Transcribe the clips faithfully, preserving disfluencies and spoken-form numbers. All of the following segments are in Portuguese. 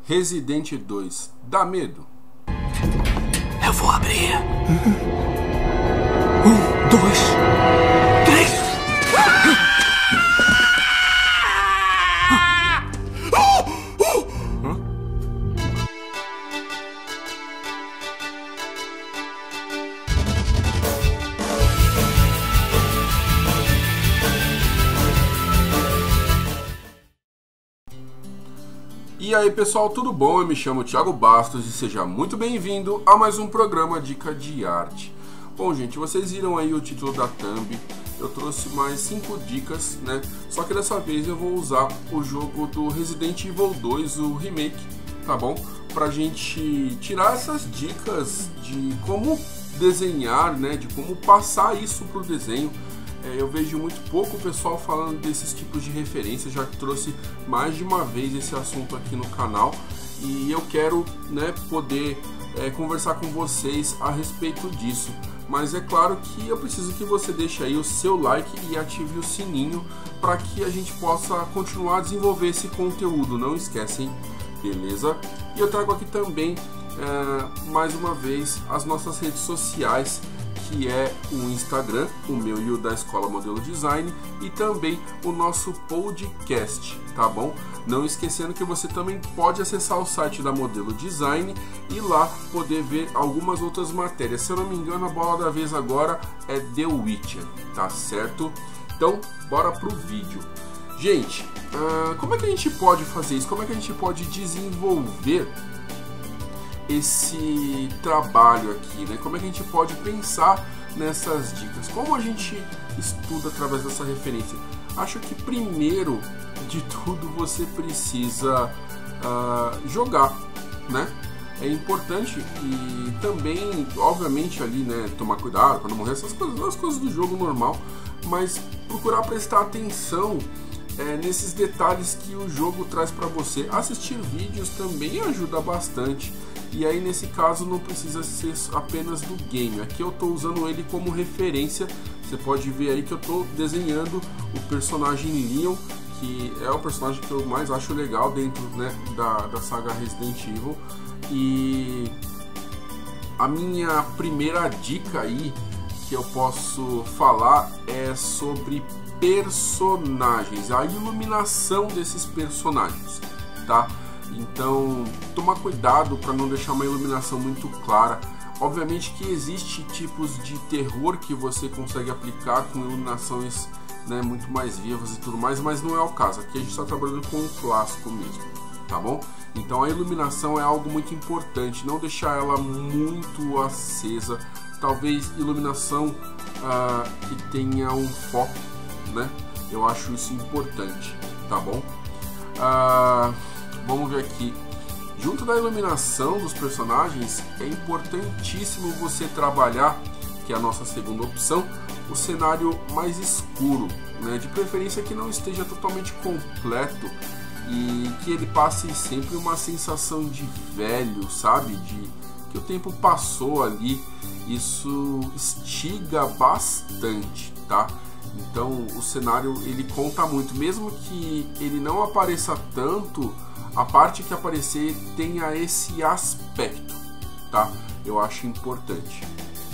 Resident dois, dá medo? Eu vou abrir. Um, dois, três. E aí pessoal, tudo bom? Eu me chamo Thiago Bastos e seja muito bem-vindo a mais um programa Dica de Arte. Bom gente, vocês viram aí o título da thumb, eu trouxe mais cinco dicas, né? Só que dessa vez eu vou usar o jogo do Resident Evil dois, o remake, tá bom? Pra gente tirar essas dicas de como desenhar, né? De como passar isso pro desenho. Eu vejo muito pouco pessoal falando desses tipos de referências, já que trouxe mais de uma vez esse assunto aqui no canal e eu quero, né, poder é, conversar com vocês a respeito disso. Mas é claro que eu preciso que você deixe aí o seu like e ative o sininho para que a gente possa continuar a desenvolver esse conteúdo, não esquecem, beleza? E eu trago aqui também, é, mais uma vez, as nossas redes sociais, que é o Instagram, o meu e o da Escola Modelo Design, e também o nosso podcast, tá bom? Não esquecendo que você também pode acessar o site da Modelo Design e lá poder ver algumas outras matérias. Se eu não me engano, a bola da vez agora é The Witcher, tá certo? Então, bora pro vídeo. Gente, uh, como é que a gente pode fazer isso? Como é que a gente pode desenvolver esse trabalho aqui, né? Como é que a gente pode pensar nessas dicas? Como a gente estuda através dessa referência? Acho que primeiro de tudo você precisa uh, jogar, né? É importante e também, obviamente, ali, né, tomar cuidado para não morrer, essas coisas, as coisas do jogo normal, mas procurar prestar atenção é, nesses detalhes que o jogo traz para você. Assistir vídeos também ajuda bastante. E aí nesse caso não precisa ser apenas do game. Aqui eu estou usando ele como referência. Você pode ver aí que eu estou desenhando o personagem Leon, que é o personagem que eu mais acho legal dentro, né, da, da saga Resident Evil. E a minha primeira dica aí que eu posso falar é sobre personagens, a iluminação desses personagens, tá? Então, tomar cuidado para não deixar uma iluminação muito clara. Obviamente que existe tipos de terror que você consegue aplicar com iluminações, né, muito mais vivas e tudo mais, mas não é o caso. Aqui a gente está trabalhando com o clássico mesmo, tá bom? Então a iluminação é algo muito importante, não deixar ela muito acesa. Talvez iluminação uh, que tenha um foco, né? Eu acho isso importante, tá bom? Uh, Vamos ver aqui. Junto da iluminação dos personagens, é importantíssimo você trabalhar, que é a nossa segunda opção, o cenário mais escuro, né? De preferência que não esteja totalmente completo e que ele passe sempre uma sensação de velho, sabe? De que o tempo passou ali. Isso instiga bastante, tá? Então o cenário ele conta muito, mesmo que ele não apareça tanto. A parte que aparecer tenha esse aspecto, tá? Eu acho importante.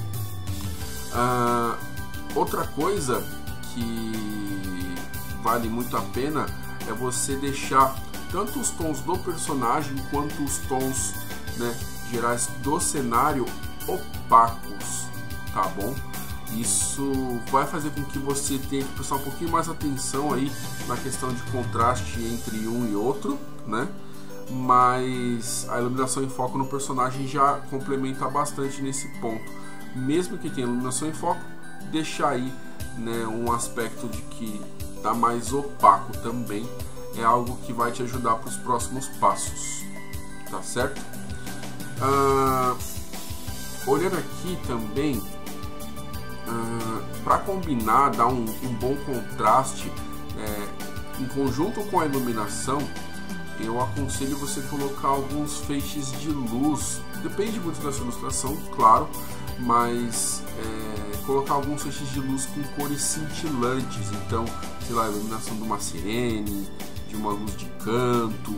Uh, outra coisa que vale muito a pena é você deixar tanto os tons do personagem quanto os tons, né, gerais do cenário opacos, tá bom? Isso vai fazer com que você tenha que prestar um pouquinho mais atenção aí na questão de contraste entre um e outro, né? Mas a iluminação em foco no personagem já complementa bastante nesse ponto. Mesmo que tenha iluminação em foco, deixar aí, né, um aspecto de que tá mais opaco também é algo que vai te ajudar para os próximos passos, tá certo? Ah, olhando aqui também, Uh, para combinar, dar um, um bom contraste, é, em conjunto com a iluminação, eu aconselho você colocar alguns feixes de luz. Depende muito da sua ilustração, claro, mas é, colocar alguns feixes de luz com cores cintilantes. Então, sei lá, a iluminação de uma sirene, de uma luz de canto,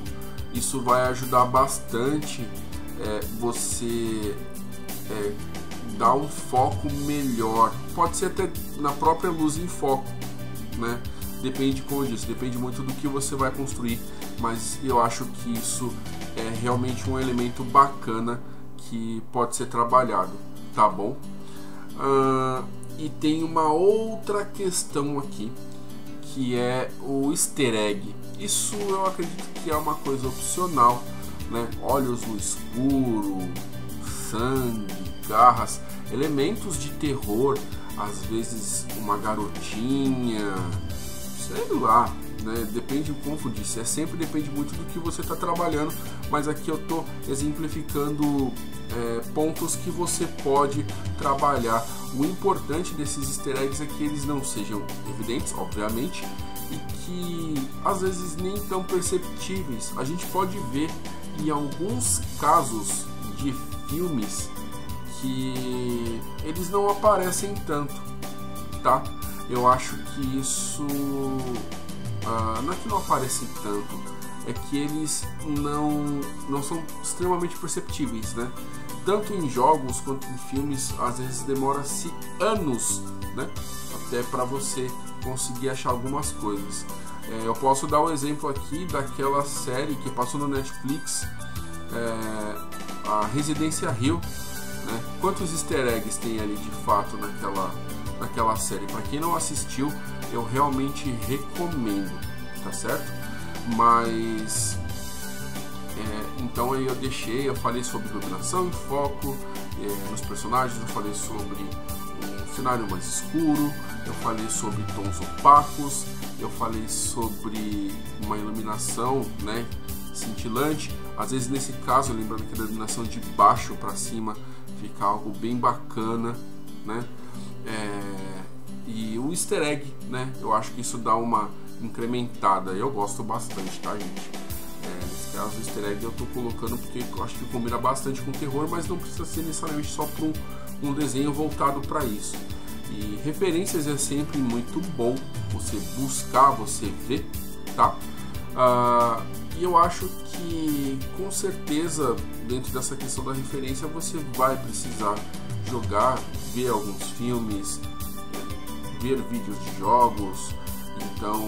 Isso vai ajudar bastante é, você é, dar um foco melhor. Pode ser até na própria luz em foco, né? Depende, como eu disse, depende muito do que você vai construir, mas eu acho que isso é realmente um elemento bacana que pode ser trabalhado, tá bom? Uh, e tem uma outra questão aqui, que é o easter egg. Isso eu acredito que é uma coisa opcional, né? Olhos no escuro, sangue, garras, elementos de terror, às vezes uma garotinha, sei lá, né? Depende, como eu disse, é sempre depende muito do que você está trabalhando, mas aqui eu estou exemplificando é, pontos que você pode trabalhar. O importante desses easter eggs é que eles não sejam evidentes, obviamente, e que às vezes nem tão perceptíveis. A gente pode ver em alguns casos de filmes que eles não aparecem tanto, tá? Eu acho que isso uh, não é que não aparecem tanto, é que eles não, não são extremamente perceptíveis, né? Tanto em jogos quanto em filmes, às vezes demora-se anos, né? Até para você conseguir achar algumas coisas. É, eu posso dar um exemplo aqui daquela série que passou no Netflix, é, a Residência Hill, né? Quantos easter eggs tem ali de fato naquela, naquela série? Para quem não assistiu, eu realmente recomendo, tá certo? Mas é, então aí eu deixei, eu falei sobre iluminação em foco é, nos personagens, eu falei sobre um cenário mais escuro, eu falei sobre tons opacos, eu falei sobre uma iluminação, né, cintilante. Às vezes nesse caso, lembrando que a iluminação de baixo para cima fica algo bem bacana, né? É, e o easter egg, né? Eu acho que isso dá uma incrementada. Eu gosto bastante, tá, gente? É, nesse caso, o easter egg eu tô colocando porque eu acho que combina bastante com terror, mas não precisa ser necessariamente só para um, um desenho voltado para isso. E referências é sempre muito bom você buscar, você ver, tá? Ah, e eu acho que com certeza dentro dessa questão da referência você vai precisar jogar, ver alguns filmes, ver vídeos de jogos. Então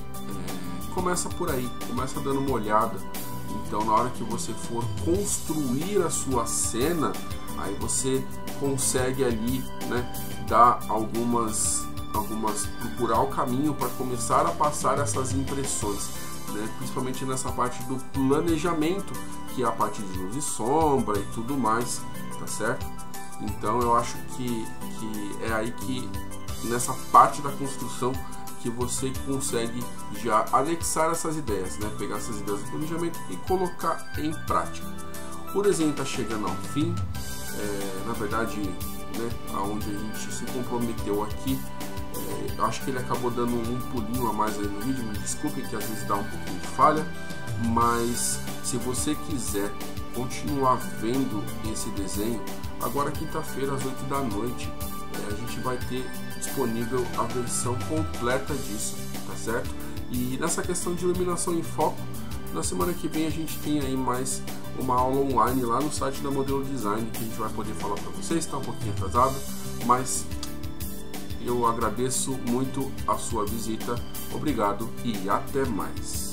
é, começa por aí, começa dando uma olhada. Então na hora que você for construir a sua cena, aí você consegue ali, né, dar algumas, algumas procurar o caminho para começar a passar essas impressões, né, principalmente nessa parte do planejamento, que é a parte de luz e sombra e tudo mais, tá certo? Então eu acho que, que é aí que nessa parte da construção que você consegue já anexar essas ideias, né, pegar essas ideias do planejamento e colocar em prática. O desenho está chegando ao fim. É, na verdade, né, aonde a gente se comprometeu aqui, é, eu acho que ele acabou dando um pulinho a mais aí no vídeo, me desculpe que às vezes dá um pouquinho de falha, mas se você quiser continuar vendo esse desenho, agora quinta-feira às oito da noite, é, a gente vai ter disponível a versão completa disso, tá certo? E nessa questão de iluminação em foco, na semana que vem a gente tem aí mais uma aula online lá no site da Modelo Design, que a gente vai poder falar para vocês. Está um pouquinho atrasado, mas eu agradeço muito a sua visita. Obrigado e até mais.